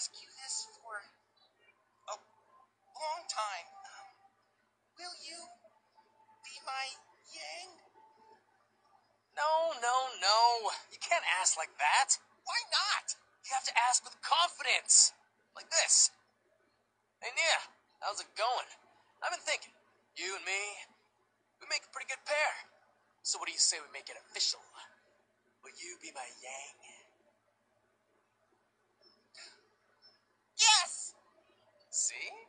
ask you this for a long time. Will you be my yang? No, no, no. You can't ask like that. Why not? You have to ask with confidence. Like this. Hey, Nia, how's it going? I've been thinking. You and me, we make a pretty good pair. So what do you say we make it official? Will you be my yang? Yes! See?